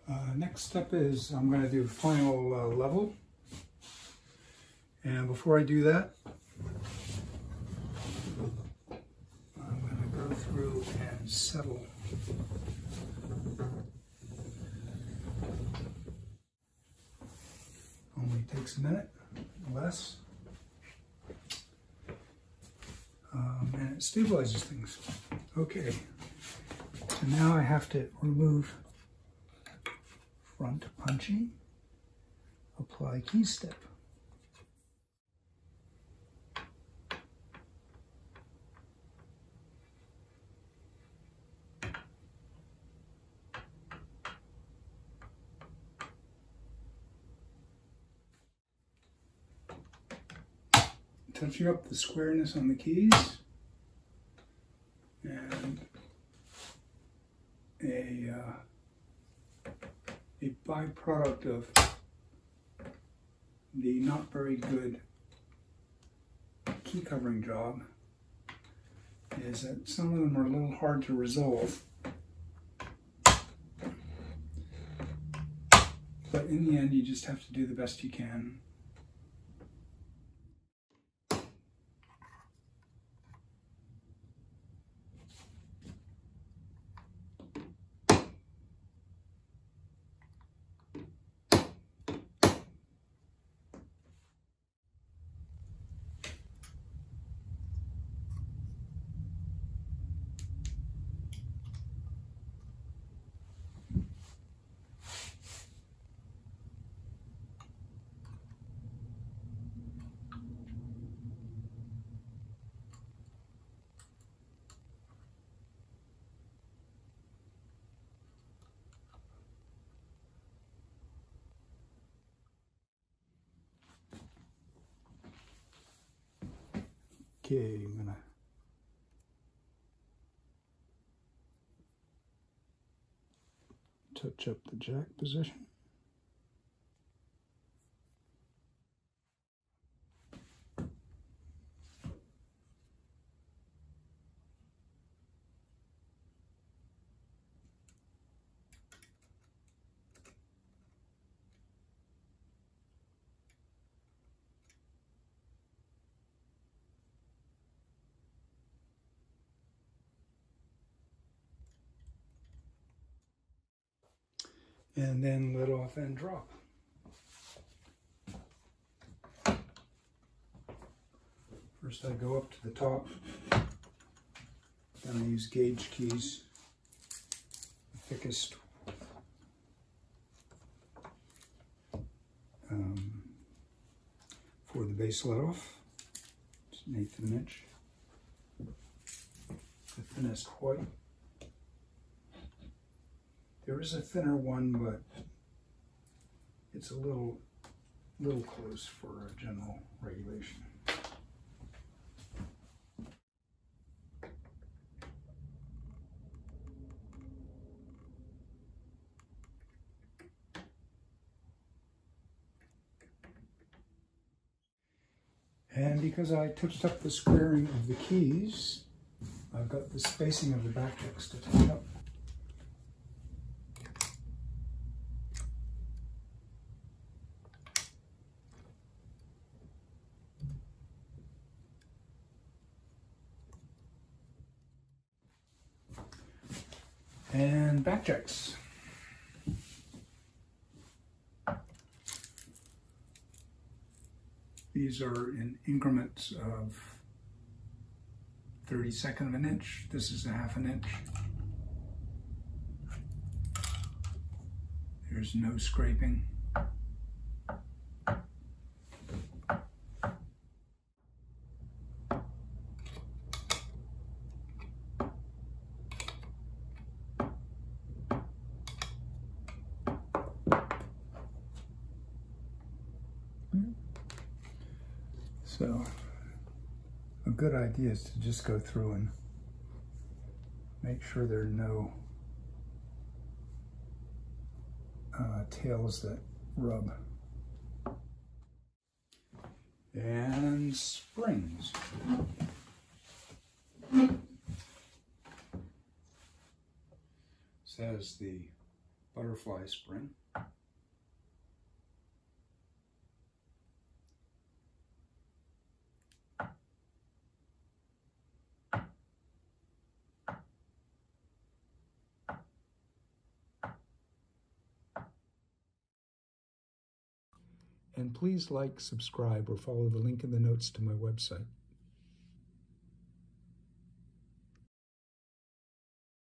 Next step is I'm going to do final level, and before I do that, I'm going to go through and settle. Only takes a minute, less, and it stabilizes things. Okay, so now I have to remove front punching, apply key step. Touching up the squareness on the keys, and a byproduct of the not very good key covering job is that some of them are a little hard to resolve. But in the end, you just have to do the best you can. Okay, I'm gonna touch up the jack position. And then let off and drop. First I go up to the top, then I use gauge keys, the thickest for the base let off. It's 1/8 of an inch, the thinnest white. There is a thinner one, but it's a little close for a general regulation. And because I touched up the squaring of the keys, I've got the spacing of the backchecks to touch up. And backchecks. These are in increments of 1/32 of an inch. This is 1/2 an inch. There's no scraping. So a good idea is to just go through and make sure there are no tails that rub. And springs. Says the butterfly spring. And please like, subscribe, or follow the link in the notes to my website.